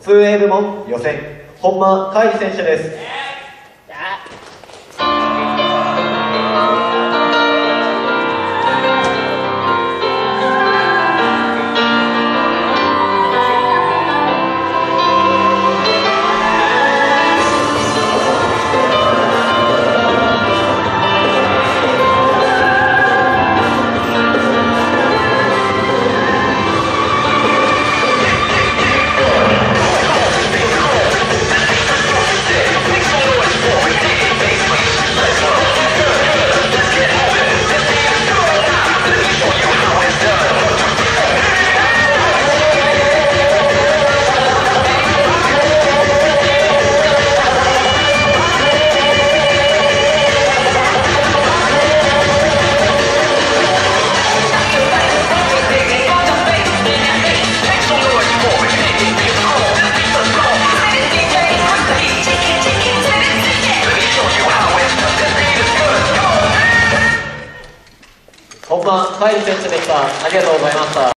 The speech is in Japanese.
2A 部門予選、本間海里選手です。本間海里選手でした。ありがとうございました。